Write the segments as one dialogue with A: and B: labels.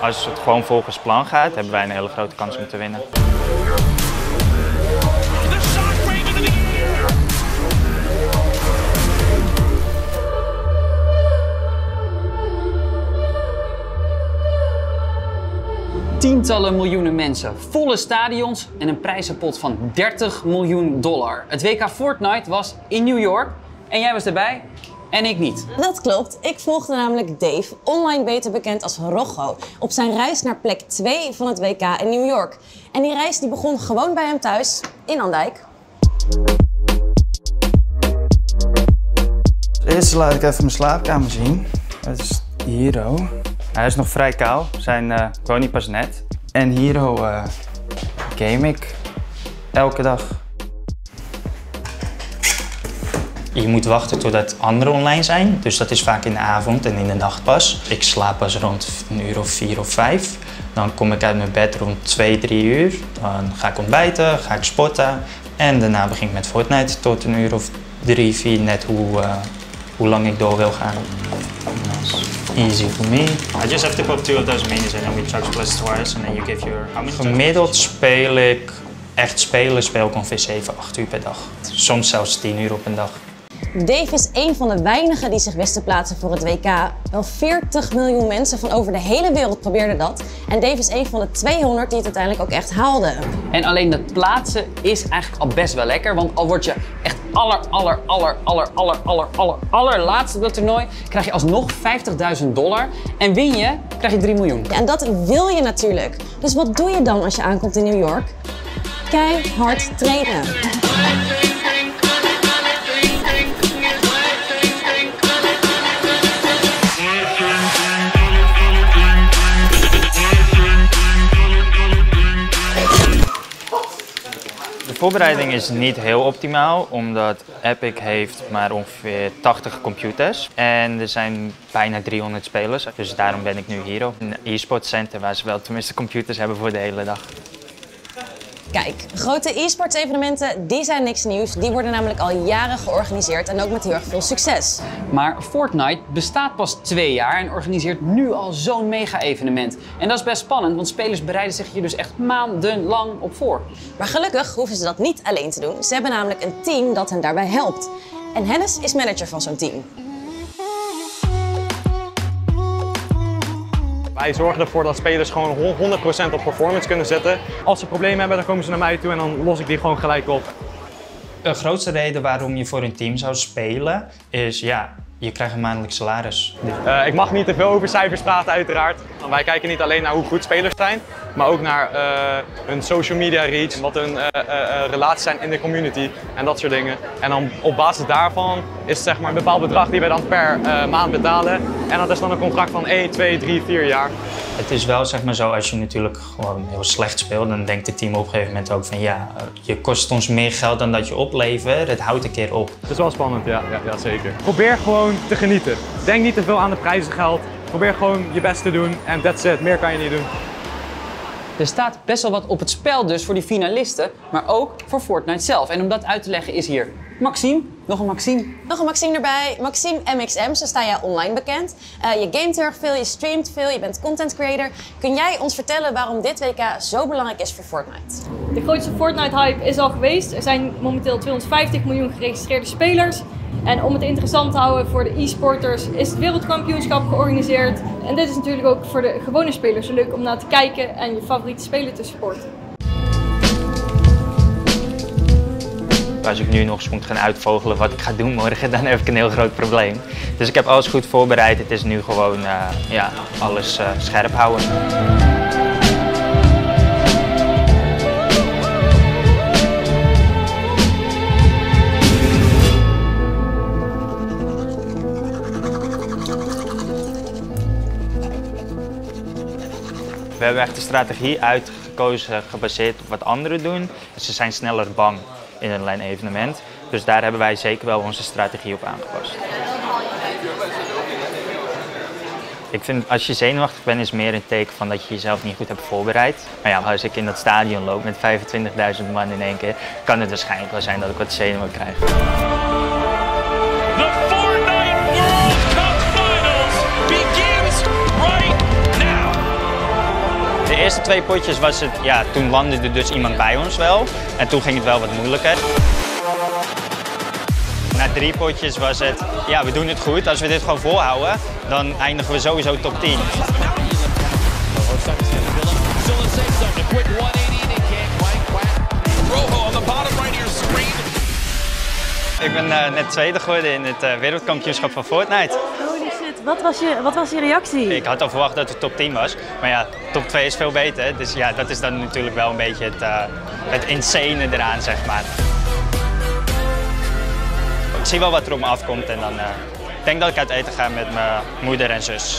A: Als het gewoon volgens plan gaat, hebben wij een hele grote kans om te winnen.
B: Tientallen miljoenen mensen, volle stadions en een prijzenpot van $30 miljoen. Het WK Fortnite was in New York en jij was erbij en ik niet.
C: Dat klopt. Ik volgde namelijk Dave, online beter bekend als Roggo, op zijn reis naar plek 2 van het WK in New York. En die reis die begon gewoon bij hem thuis in Andijk.
D: Eerst laat ik even mijn slaapkamer zien. Dat is hier.
A: Hij is nog vrij kaal, zijn woon niet pas net.
D: En hier game ik elke dag.
A: Je moet wachten totdat anderen online zijn, dus dat is vaak in de avond en in de nacht pas. Ik slaap pas rond een uur of 4 of 5. Dan kom ik uit mijn bed rond 2, 3 uur. Dan ga ik ontbijten, ga ik sporten en daarna begin ik met Fortnite tot een uur of 3, 4, net hoe lang ik door wil gaan. Easy for me. I just have to pop 2 of those minis and then we charge plus twice and then you give your... Gemiddeld speel ik, echt speel ik ongeveer 7, 8 uur per dag. Soms zelfs 10 uur op een dag.
C: Dave is een van de weinigen die zich wist te plaatsen voor het WK. Wel 40 miljoen mensen van over de hele wereld probeerden dat. En Dave is een van de 200 die het uiteindelijk ook echt haalden.
B: En alleen dat plaatsen is eigenlijk al best wel lekker, want al word je echt allerlaatste op dat toernooi, krijg je alsnog $50.000 en win je, krijg je 3 miljoen.
C: Ja, en dat wil je natuurlijk. Dus wat doe je dan als je aankomt in New York? Keihard trainen.
A: De voorbereiding is niet heel optimaal, omdat Epic heeft maar ongeveer 80 computers. En er zijn bijna 300 spelers, dus daarom ben ik nu hier op een e-sport center waar ze wel tenminste computers hebben voor de hele dag.
C: Kijk, grote e-sports evenementen, die zijn niks nieuws. Die worden namelijk al jaren georganiseerd en ook met heel erg veel succes.
B: Maar Fortnite bestaat pas 2 jaar en organiseert nu al zo'n mega-evenement. En dat is best spannend, want spelers bereiden zich hier dus echt maandenlang op voor.
C: Maar gelukkig hoeven ze dat niet alleen te doen. Ze hebben namelijk een team dat hen daarbij helpt. En Hennis is manager van zo'n team.
E: Wij zorgen ervoor dat spelers gewoon 100% op performance kunnen zetten. Als ze problemen hebben, dan komen ze naar mij toe en dan los ik die gewoon gelijk op.
A: De grootste reden waarom je voor een team zou spelen is, ja, je krijgt een maandelijk salaris.
E: Ik mag niet te veel over cijfers praten uiteraard. Want wij kijken niet alleen naar hoe goed spelers zijn, maar ook naar hun social media reach, wat hun relaties zijn in de community en dat soort dingen. En dan op basis daarvan is het zeg maar een bepaald bedrag die wij dan per maand betalen. En dat is dan een contract van 1, 2, 3, 4 jaar.
A: Het is wel zeg maar zo, als je natuurlijk gewoon heel slecht speelt, dan denkt het team op een gegeven moment ook van ja, je kost ons meer geld dan dat je oplevert, het houdt een keer op.
E: Dat is wel spannend, ja zeker. Probeer gewoon te genieten. Denk niet te veel aan de prijzengeld. Probeer gewoon je best te doen en that's it. Meer kan je niet doen.
B: Er staat best wel wat op het spel dus voor die finalisten, maar ook voor Fortnite zelf. En om dat uit te leggen is hier Maxime. Nog een Maxime.
C: Nog een Maxime erbij. Maxime MXM, zo sta jij online bekend. Je gamet heel erg veel, je streamt veel, je bent content creator. Kun jij ons vertellen waarom dit WK zo belangrijk is voor Fortnite?
F: De grootste Fortnite-hype is al geweest. Er zijn momenteel 250 miljoen geregistreerde spelers. En om het interessant te houden voor de e-sporters is het wereldkampioenschap georganiseerd. En dit is natuurlijk ook voor de gewone spelers leuk om naar te kijken en je favoriete speler te supporten.
A: Als ik nu nog eens moet gaan uitvogelen wat ik ga doen morgen, dan heb ik een heel groot probleem. Dus ik heb alles goed voorbereid. Het is nu gewoon ja, alles scherp houden. We hebben echt de strategie uitgekozen gebaseerd op wat anderen doen. Ze zijn sneller bang in een online evenement. Dus daar hebben wij zeker wel onze strategie op aangepast. Ik vind als je zenuwachtig bent is meer een teken van dat je jezelf niet goed hebt voorbereid. Maar ja, als ik in dat stadion loop met 25.000 man in één keer, kan het waarschijnlijk wel zijn dat ik wat zenuwen krijg. De eerste 2 potjes was het, ja, toen landde er dus iemand bij ons wel. En toen ging het wel wat moeilijker. Na 3 potjes was het, ja, we doen het goed. Als we dit gewoon volhouden, dan eindigen we sowieso top 10. Ik ben net tweede geworden in het wereldkampioenschap van Fortnite.
C: Holy shit, wat was je reactie?
A: Ik had al verwacht dat het top 10 was, maar ja, top 2 is veel beter. Dus ja, dat is dan natuurlijk wel een beetje het insane eraan, zeg maar. Ik zie wel wat er op me afkomt en dan denk dat ik uit eten ga met mijn moeder en zus.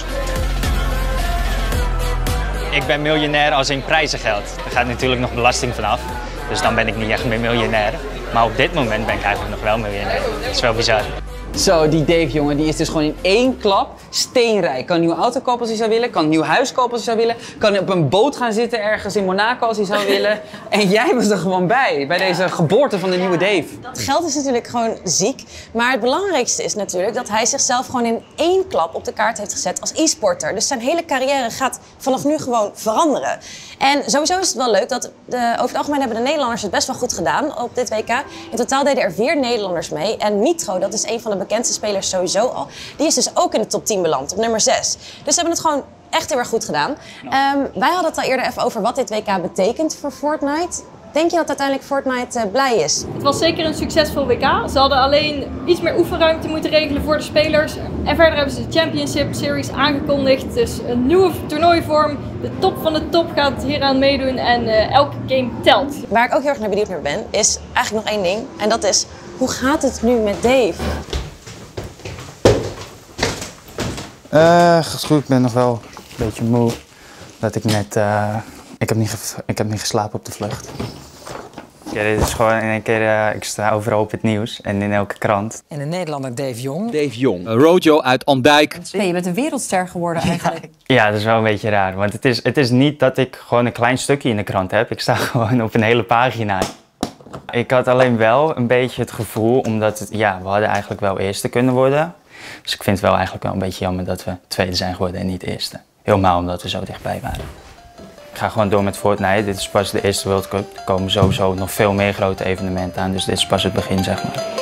A: Ik ben miljonair als in prijzengeld. Er gaat natuurlijk nog belasting vanaf, dus dan ben ik niet echt meer miljonair. Maar op dit moment ben ik eigenlijk nog wel miljonair. Dat is wel bizar.
B: Zo, die Dave, jongen, die is dus gewoon in 1 klap steenrijk. Kan een nieuwe auto kopen als hij zou willen, kan een nieuw huis kopen als hij zou willen, kan op een boot gaan zitten ergens in Monaco als hij zou willen. En jij was er gewoon bij deze geboorte van de nieuwe Dave.
C: Dat geld is natuurlijk gewoon ziek. Maar het belangrijkste is natuurlijk dat hij zichzelf gewoon in 1 klap op de kaart heeft gezet als e-sporter. Dus zijn hele carrière gaat vanaf nu gewoon veranderen. En sowieso is het wel leuk dat over het algemeen hebben de Nederlanders het best wel goed gedaan op dit WK. In totaal deden er 4 Nederlanders mee. En Nitro, dat is een van de bekendste spelers sowieso al, die is dus ook in de top 10 beland, op nummer 6. Dus ze hebben het gewoon echt heel erg goed gedaan. Wij hadden het al eerder even over wat dit WK betekent voor Fortnite. Denk je dat uiteindelijk Fortnite blij is?
F: Het was zeker een succesvol WK. Ze hadden alleen iets meer oefenruimte moeten regelen voor de spelers. En verder hebben ze de Championship Series aangekondigd. Dus een nieuwe toernooivorm. De top van de top gaat hieraan meedoen en elke game telt.
C: Waar ik ook heel erg naar benieuwd naar ben, is eigenlijk nog 1 ding. En dat is, hoe gaat het nu met Dave?
D: Gaat goed, ik ben nog wel een beetje moe. Dat ik net... Ik heb niet geslapen op de vlucht. Ja, dit is gewoon in één keer... ik sta overal op het nieuws en in elke krant.
G: En de Nederlander Dave Jong.
H: Dave Jong, Rojo uit Andijk.
G: Je bent een wereldster geworden eigenlijk.
A: Ja, dat is wel een beetje raar. Want het is niet dat ik gewoon een klein stukje in de krant heb. Ik sta gewoon op een hele pagina. Ik had alleen wel een beetje het gevoel, omdat we hadden eigenlijk wel eerste kunnen worden. Dus ik vind het wel eigenlijk wel een beetje jammer dat we tweede zijn geworden en niet eerste. Helemaal omdat we zo dichtbij waren. Ik ga gewoon door met Fortnite. Dit is pas de eerste World Cup. Er komen sowieso nog veel meer grote evenementen aan, dus dit is pas het begin, zeg maar.